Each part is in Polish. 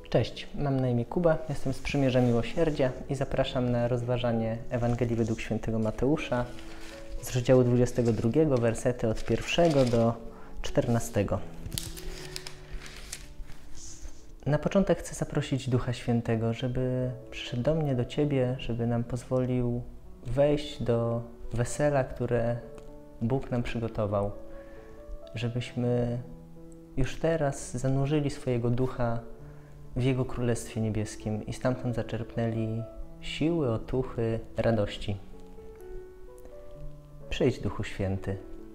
Cześć, mam na imię Kuba, jestem z Przymierza Miłosierdzia i zapraszam na rozważanie Ewangelii według świętego Mateusza z rozdziału 22, wersety od 1 do 14. Na początek chcę zaprosić Ducha Świętego, żeby przyszedł do mnie, do Ciebie, żeby nam pozwolił wejść do wesela, które Bóg nam przygotował, żebyśmy już teraz zanurzyli swojego ducha w Jego Królestwie Niebieskim i stamtąd zaczerpnęli siły, otuchy, radości. Przyjdź, Duchu Święty.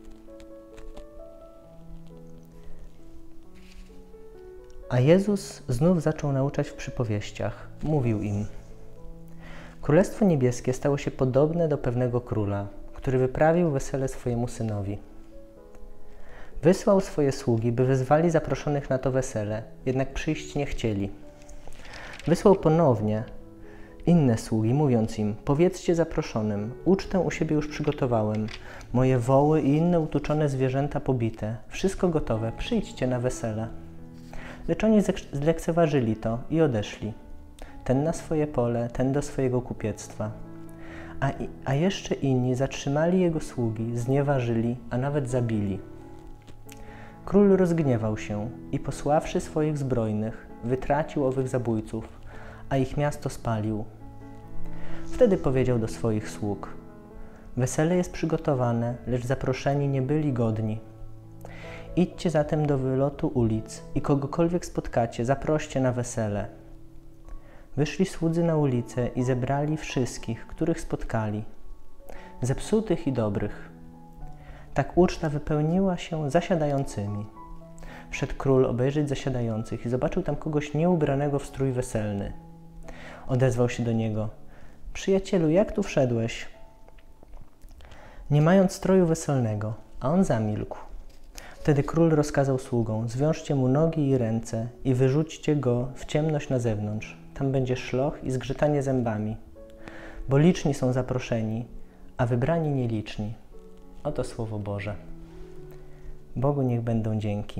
A Jezus znów zaczął nauczać w przypowieściach. Mówił im: Królestwo Niebieskie stało się podobne do pewnego króla, który wyprawił wesele swojemu synowi. Wysłał swoje sługi, by wezwali zaproszonych na to wesele, jednak przyjść nie chcieli. Wysłał ponownie inne sługi, mówiąc im: powiedzcie zaproszonym, ucztę u siebie już przygotowałem, moje woły i inne utuczone zwierzęta pobite, wszystko gotowe, przyjdźcie na wesele. Lecz oni zlekceważyli to i odeszli. Ten na swoje pole, ten do swojego kupiectwa. A jeszcze inni zatrzymali jego sługi, znieważyli, a nawet zabili. Król rozgniewał się i posławszy swoich zbrojnych, wytracił owych zabójców, a ich miasto spalił. Wtedy powiedział do swoich sług: wesele jest przygotowane, lecz zaproszeni nie byli godni. Idźcie zatem do wylotu ulic i kogokolwiek spotkacie, zaproście na wesele. Wyszli słudzy na ulicę i zebrali wszystkich, których spotkali, zepsutych i dobrych. Tak uczta wypełniła się zasiadającymi. Wszedł król obejrzeć zasiadających i zobaczył tam kogoś nieubranego w strój weselny. Odezwał się do niego: przyjacielu, jak tu wszedłeś, nie mając stroju weselnego? A on zamilkł. Wtedy król rozkazał sługom: zwiążcie mu nogi i ręce i wyrzućcie go w ciemność na zewnątrz. Tam będzie szloch i zgrzytanie zębami, bo liczni są zaproszeni, a wybrani nieliczni. Oto Słowo Boże. Bogu niech będą dzięki.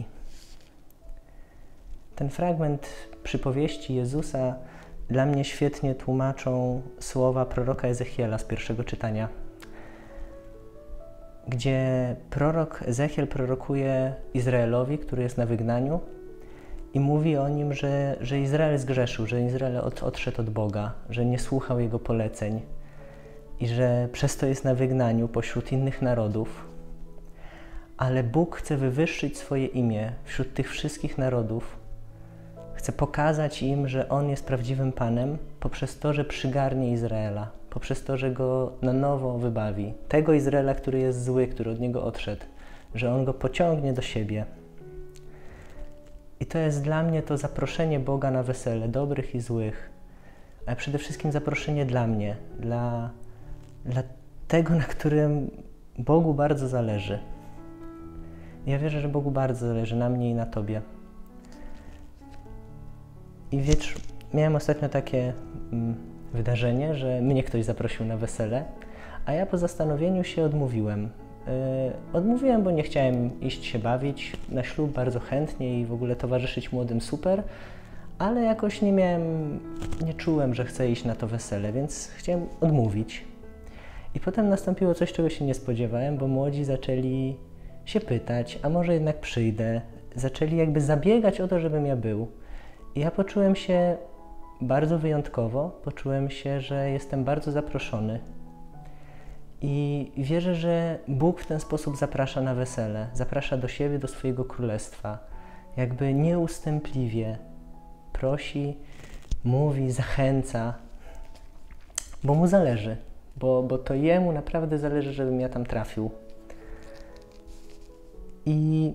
Ten fragment przypowieści Jezusa dla mnie świetnie tłumaczą słowa proroka Ezechiela z pierwszego czytania, gdzie prorok Ezechiel prorokuje Izraelowi, który jest na wygnaniu, i mówi o nim, że Izrael zgrzeszył, że Izrael odszedł od Boga, że nie słuchał Jego poleceń i że przez to jest na wygnaniu pośród innych narodów. Ale Bóg chce wywyższyć swoje imię wśród tych wszystkich narodów. Chce pokazać im, że On jest prawdziwym Panem poprzez to, że przygarnie Izraela, poprzez to, że go na nowo wybawi. Tego Izraela, który jest zły, który od Niego odszedł, że On go pociągnie do siebie. I to jest dla mnie to zaproszenie Boga na wesele, dobrych i złych, ale przede wszystkim zaproszenie dla mnie, dla tego, na którym Bogu bardzo zależy. Ja wierzę, że Bogu bardzo zależy na mnie i na Tobie. I wiesz, miałem ostatnio takie wydarzenie, że mnie ktoś zaprosił na wesele, a ja po zastanowieniu się odmówiłem. Odmówiłem, bo nie chciałem iść się bawić na ślub bardzo chętnie i w ogóle towarzyszyć młodym super, ale jakoś nie czułem, że chcę iść na to wesele, więc chciałem odmówić. I potem nastąpiło coś, czego się nie spodziewałem, bo młodzi zaczęli się pytać, a może jednak przyjdę. Zaczęli jakby zabiegać o to, żebym ja był. I ja poczułem się bardzo wyjątkowo, poczułem się, że jestem bardzo zaproszony. I wierzę, że Bóg w ten sposób zaprasza na wesele, zaprasza do siebie, do swojego królestwa. Jakby nieustępliwie prosi, mówi, zachęca, bo Mu zależy, bo to Jemu naprawdę zależy, żebym ja tam trafił. I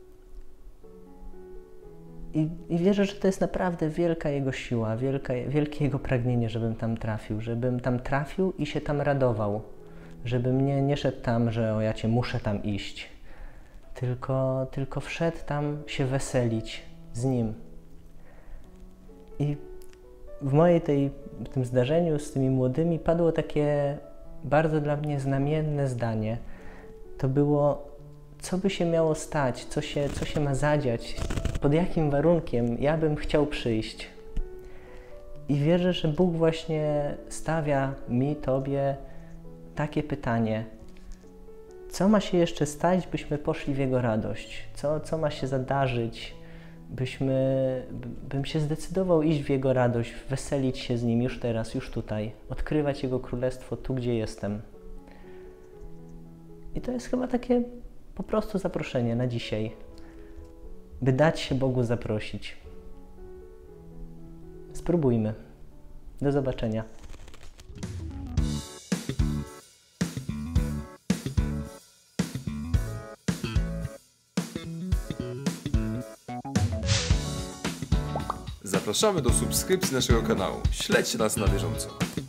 wierzę, że to jest naprawdę wielka Jego siła, wielkie Jego pragnienie, żebym tam trafił i się tam radował. Żebym nie szedł tam, że ja Cię muszę tam iść, tylko wszedł tam się weselić z Nim. I w tym zdarzeniu z tymi młodymi padło takie bardzo dla mnie znamienne zdanie. To było: co by się miało stać, co się ma zadziać, pod jakim warunkiem ja bym chciał przyjść. I wierzę, że Bóg właśnie stawia mi, Tobie takie pytanie: co ma się jeszcze stać, byśmy poszli w Jego radość? Co ma się zadarzyć, bym się zdecydował iść w Jego radość, weselić się z Nim już teraz, już tutaj, odkrywać Jego Królestwo tu, gdzie jestem. I to jest chyba takie po prostu zaproszenie na dzisiaj, by dać się Bogu zaprosić. Spróbujmy. Do zobaczenia. Zapraszamy do subskrypcji naszego kanału. Śledźcie nas na bieżąco.